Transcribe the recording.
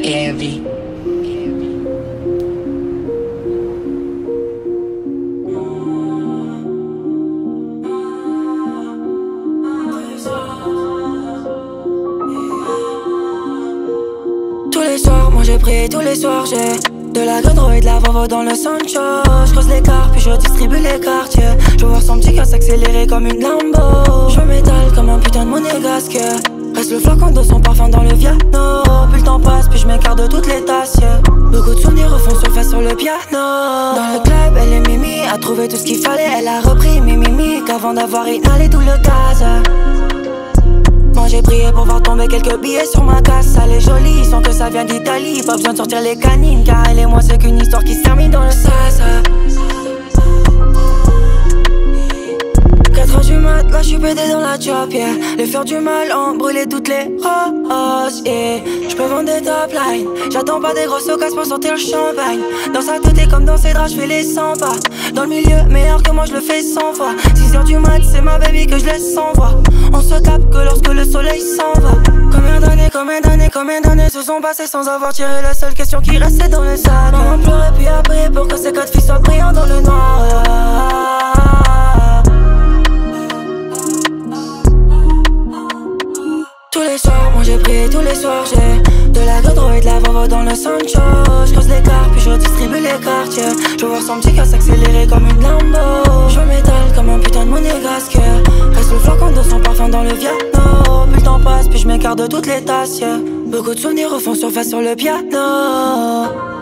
Heavy. Tous les soirs, moi j'ai pris, tous les soirs j'ai de la Godro et de la Volvo dans le Sancho. Je creuse l'écart puis je redistribue les quartiers. Je veux voir son petit cœur s'accélérer comme une Lambo. Je m'étale comme un putain de monégasque. Reste le flacon de son parfum dans le piano. Plus le temps passe puis je m'écarte de toutes les tasses, yeah. Beaucoup de souvenirs refont surface sur le piano. Dans le club elle est Mimi, a trouvé tout ce qu'il fallait. Elle a repris mimique avant d'avoir inhalé tout le gaz. Moi j'ai prié pour voir tomber quelques billets sur ma casse. Elle est jolie sans que ça vienne d'Italie. Pas besoin de sortir les canines car elle et moi c'est qu'une histoire qui se termine dans le sas. 4h du mat, là j'suis pédé dans la chop, yeah. Les fleurs du mal ont brûlé toutes les roses, yeah. J'peux vendre des top lines. J'attends pas des grosses occasions pour sortir le champagne. Dans sa tête et comme dans ses draps j'fais les 100 pas. Dans le milieu, meilleur que moi j'le fais 100 fois. 6h du mat, c'est ma baby que je laisse sans voix. On se capte que lorsque le soleil s'en va. Combien d'années se sont passées sans avoir tiré la seule question qui restait dans le sac. Maman pleurait puis a prié pour que ces 4 filles soient brillantes dans le noir. Tous les soirs, moi j'ai prié, tous les soirs j'ai de la Godro et de la Volvo dans le Sancho. Je creuse l'écart puis je redistribue les quartiers. Je veux voir son petit cœur s'accélérer comme une Lambo. Je m'étale comme un putain de monégasque. Reste le flacon de son parfum dans le piano. Plus le temps passe puis je m'écarte de toutes les tasses, yeah. Beaucoup de souvenirs refont surface sur le piano.